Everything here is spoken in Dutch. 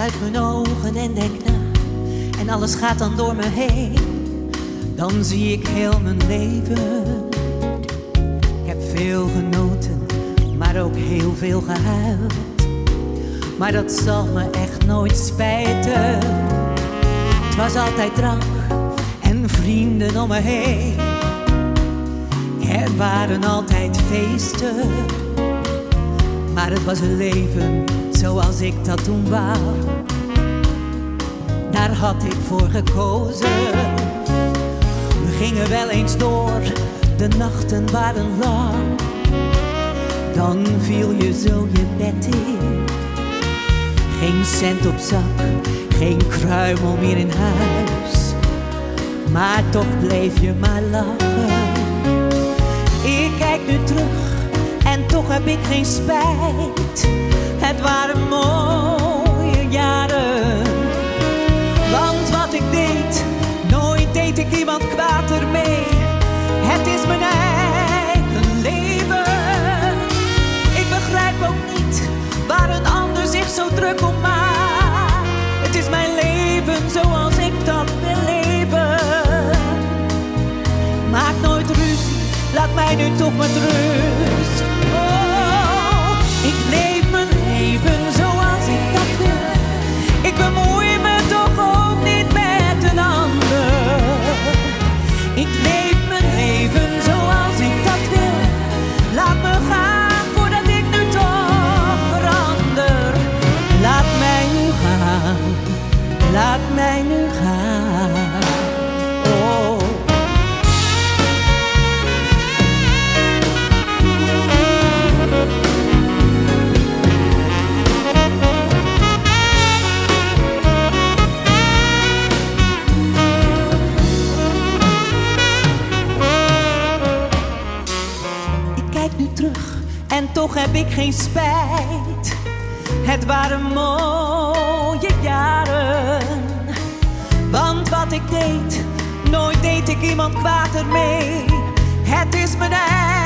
sluit mijn ogen en denk na, en alles gaat dan door me heen. Dan zie ik heel mijn leven. Ik heb veel genoten, maar ook heel veel gehuild. Maar dat zal me echt nooit spijten. Het was altijd drank en vrienden om me heen. Er waren altijd feesten, maar het was een leven zoals ik dat toen wou. Daar had ik voor gekozen. We gingen wel eens door, de nachten waren lang. Dan viel je zo je bed in. Geen cent op zak, geen kruimel meer in huis. Maar toch bleef je maar lachen. Ik kijk nu terug en toch heb ik geen spijt. Het waren mooie jaren. Want wat ik deed, nooit deed ik iemand kwaad ermee. Het is mijn eigen leven. Ik begrijp ook niet waar een ander zich zo druk om maakt. Het is mijn leven zoals ik dat wil leven. Maak nooit ruzie, laat mij nu toch met rust. Oh, ik leef mijn leven zoals ik dat wil. Ik bemoei me toch ook niet met een ander. Ik leef mijn leven zoals ik dat wil. Laat me gaan voordat ik nu toch verander. Laat mij nu gaan, laat mij nu gaan. Oh. Terug en toch heb ik geen spijt. Het waren mooie jaren. Want wat ik deed, nooit deed ik iemand kwaad ermee. Het is mijn eigen